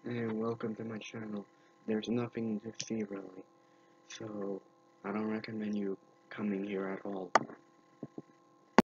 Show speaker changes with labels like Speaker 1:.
Speaker 1: and welcome to my channel. There's nothing to see really, so I don't recommend you coming here at all.